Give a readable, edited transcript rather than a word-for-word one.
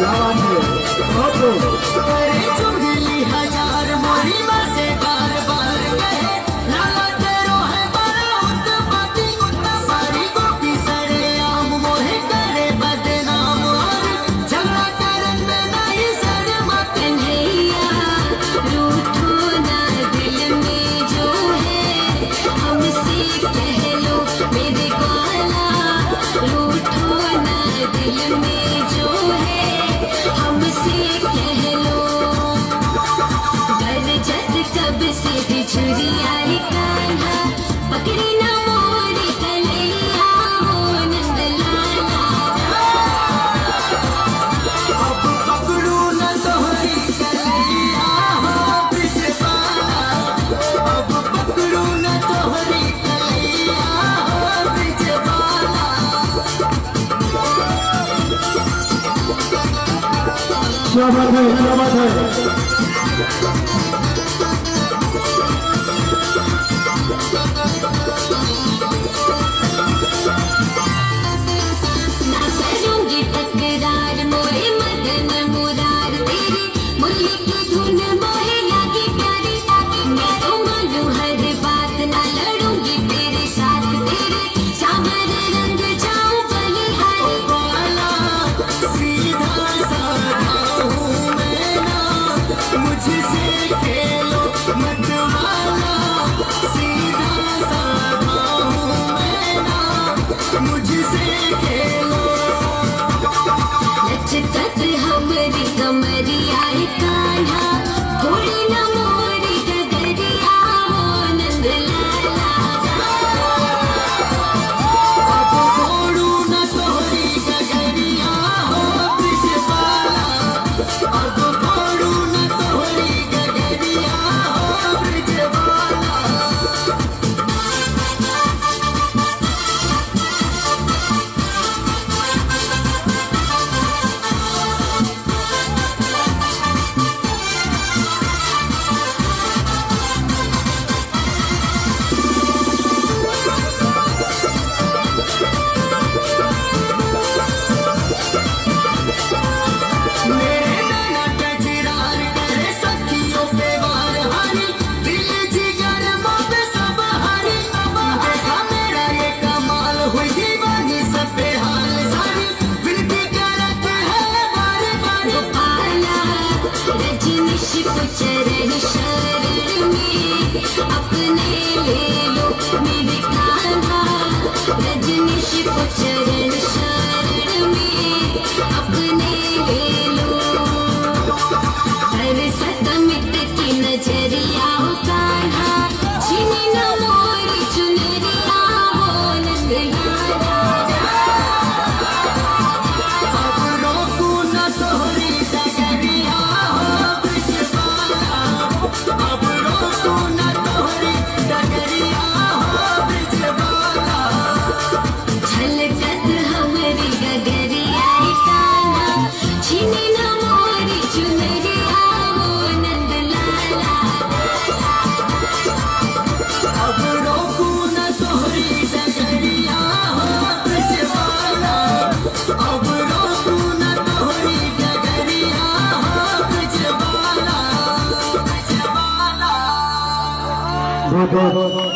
क्या बात है, बहुत खूब। अरे चुगली हजार मोरी बाते बार बार कहे लाला तेरो है बड़ा उत्पत्ति सारी गोपी सरे आम मोहे करे बदनाम और झगड़ा करन में नहीं शर्मा कन्हैया रूठो ना दिल में जो है हमसे कह लो मेरे ग्वाला रूठो ना दिल में जो है हमसे कह लो घर जत कब से बिछुरी आई कान्हा पकड़ी ना मोरी कन्हैया हो नंद लाला अब पकड़ू न तोहरी कन्हैया हो ब्रिजबाला अब पकड़ू न तोहरी कन्हैया हो ब्रिजबाला क्या बात है, क्या बात है। ना करूंगी तकरार मोरे मदन मुरार तेरी मुरली की धुन मोहे लागी प्यारी मैं तो मानूं हर बात ना लड़ूंगी तेरे साथ तेरे सावर रंग जाऊं बलिहारी वाला सीधा साधा हूँ मैं ना मुझसे खेलो मत वाला सीधा साधा हूँ मैं ना मुझसे खेलो लचकत हमरी कमरिया कान्हा थोड़ी न मोरी डगरिया हो नंद लाला अब छोड़ू न तोहरी डगरिया हो ब्रिजबाला अब छोड़ू न तोहरी डगरिया हो ब्रिजबाला मेरे नैना कजरार करे सखियों पे वार हारी दिल जिगर बाप सब हारी देखा मेरा ये कमाल हुई दीवानी सब पे हाल सारी विनती करत है बार बार आला रजनीश को चरण शरण में अपने ले लो मेरे कान्हा रजनीश को चरण शरण में अपने ले लो हर सतमित की नजरिया हो कान्हा छीनी न मोरी चुनरिया हो नंद लाला अब रोकू न तोहरी डगरिया हो ब्रिजबाला अब रोकू न तोहरी डगरिया हो ब्रिजबाला झलकत हमरी गगरिया कान्हा छीनी न मोरी चुनरिया हो नंद लाला अब रोकू न तोहरी डगरिया हो ब्रिजबाला अब रोकू न तोहरी डगरिया हो ब्रिजबाला बहुत बहुत